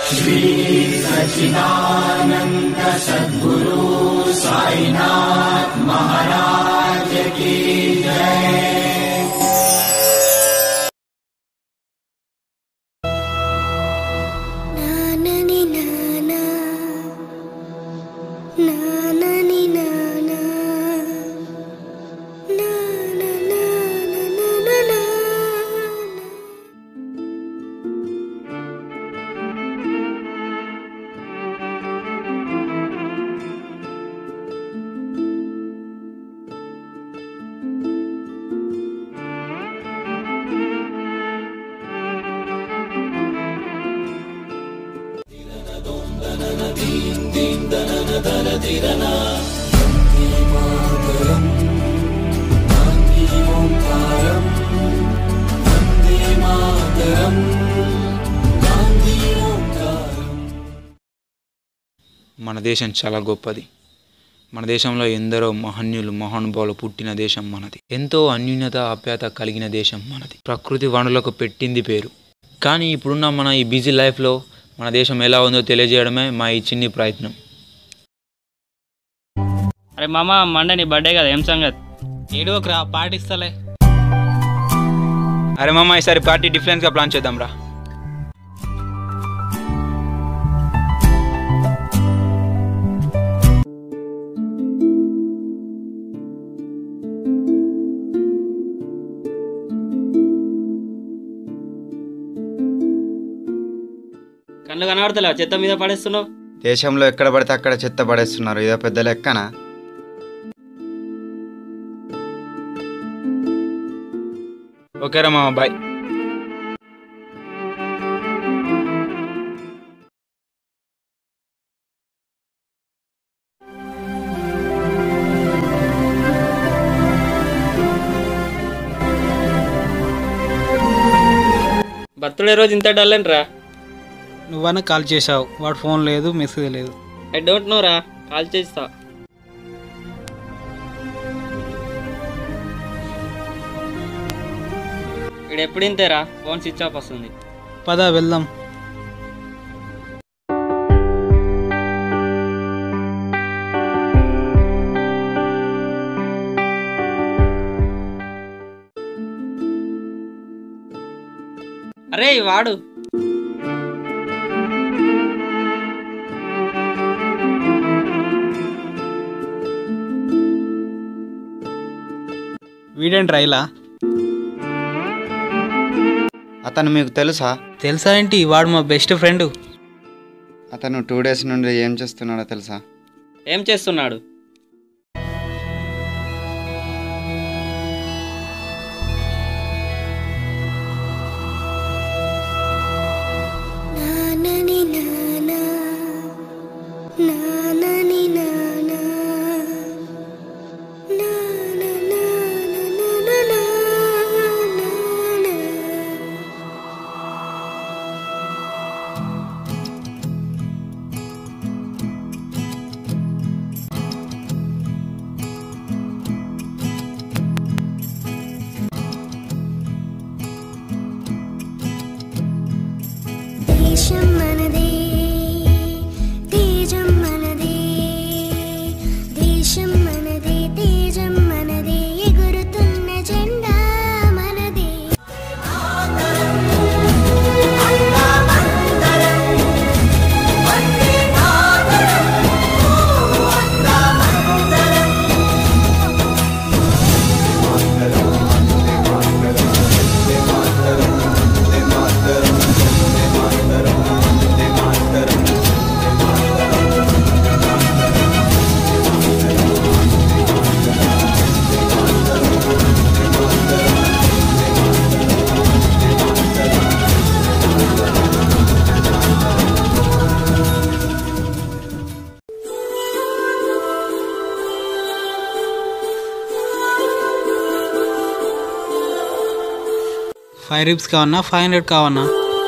श्री सच्चिदानंद सद्गुरु साईनाथ महाराज की जय। మన దేశం చాలా గొప్పది. మన దేశంలో ఎందరో మహనీయులు మహానుభావులు పుట్టిన దేశం మనది. ఎంతో అన్యూన్యత ఆప్యాయత కలిగిన దేశం మనది. ప్రకృతి వనరులకు పెట్టింది పేరు. కానీ ఇప్పుడున్న మన ఈ బిజీ లైఫ్లో మన దేశం ఎలా ఉందో తెలియజేయడమే మా ఈ చిన్ని ప్రయత్నం. అరే మామ, మండే నీ బర్త్డే కదా, ఏం సంగతి? ఏడోకరా, పాటిస్తలే. అరే మామ, ఈసారి పార్టీ డిఫరెంట్గా ప్లాన్ చేద్దాం రా. కళ్ళు కనబడతలేవా? చెత్త మీద పడేస్తున్నావు. దేశంలో ఎక్కడ పడితే అక్కడ చెత్త పడేస్తున్నారు. ఇదో పెద్ద లెక్కనా? ఓకే రా మామ, బాయ్. బర్త్డే రోజు ఇంత డల్ రా. నువ్వన్నా కాల్ చేసావు, వాడు ఫోన్ లేదు, మెసేజ్ లేదు. ఐ డోంట్ నో రా, కాల్ చేస్తా. ఇక్కడ ఎప్పుడు ఇంతేరా, ఫోన్ స్విచ్ ఆఫ్ వస్తుంది. పద వెళ్దాం. అరే వాడు వీడేంట్రా ఇలా? అతను మీకు తెలుసా? తెలుసా ఏంటి? వాడు మా బెస్ట్ ఫ్రెండ్. అతను 2 days నుండి ఏం చేస్తున్నాడో తెలుసా? ఏం చేస్తున్నాడు? $5 ribs కావన్నా, 500 కావన్నా?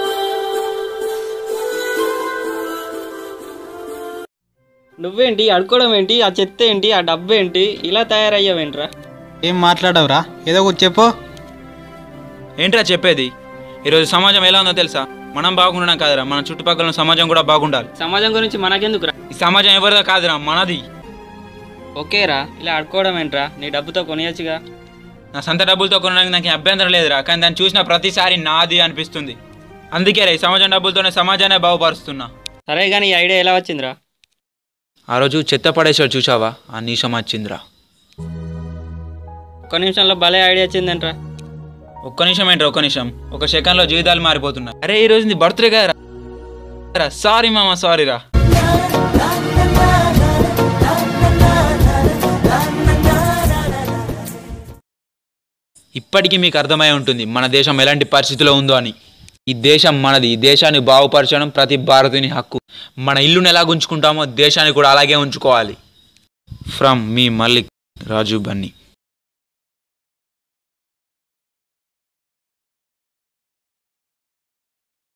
నువ్వేంటి అడుకోవడం ఏంటి? ఆ చెత్త ఏంటి? ఆ డబ్బు ఏంటి? ఇలా తయారయ్యావేంట్రా? ఏం మాట్లాడవురా? ఏదో ఒకటి చెప్పు. ఏంట్రా చెప్పేది? ఈరోజు సమాజం ఎలా ఉందో తెలుసా? మనం బాగుండడం కాదురా, మన చుట్టుపక్కల ఉన్న సమాజం కూడా బాగుండాలి. సమాజం గురించి మనకెందుకురా? ఈ సమాజం ఎవరిదో కాదురా, మనది. ఓకేరా, ఇలా ఆడుకోవడం ఏంట్రా? నీ డబ్బుతో కొనియచ్చుగా. నా సొంత డబ్బులతో కొనడానికి నాకు అభ్యంతరం లేదురా, కానీ దాన్ని చూసిన ప్రతిసారి నాది అనిపిస్తుంది. అందుకే రా ఈ సమాజం డబ్బులతోనే సమాజాన్ని బాగుపరుస్తున్నా. సరే కానీ ఈ ఐడియా ఎలా వచ్చిందిరా? ఆ రోజు చెత్త పడేసాడు చూసావా, ఆ నిమిషం వచ్చిందిరా. ఒక్క నిమిషంలో భలే ఐడియా వచ్చిందేంట్రా? ఒక్క నిమిషం ఏంట్రా, ఒక్క నిమిషం, ఒక సెకండ్లో జీవితాలు మారిపోతున్నాయి. అరే ఈ రోజు నీ బర్త్డే కదా, సారీ మామ, సారీ రా. ఇప్పటికీ మీకు అర్థమై ఉంటుంది మన దేశం ఎలాంటి పరిస్థితిలో ఉందో అని. ఈ దేశం మనది, ఈ దేశాన్ని బాగుపరచడం ప్రతి భారతీయుని హక్కు. మన ఇల్లుని ఎలా ఉంచుకుంటామో దేశాన్ని కూడా అలాగే ఉంచుకోవాలి. ఫ్రమ్ మీ మల్లిక్ రాజు బన్నీ.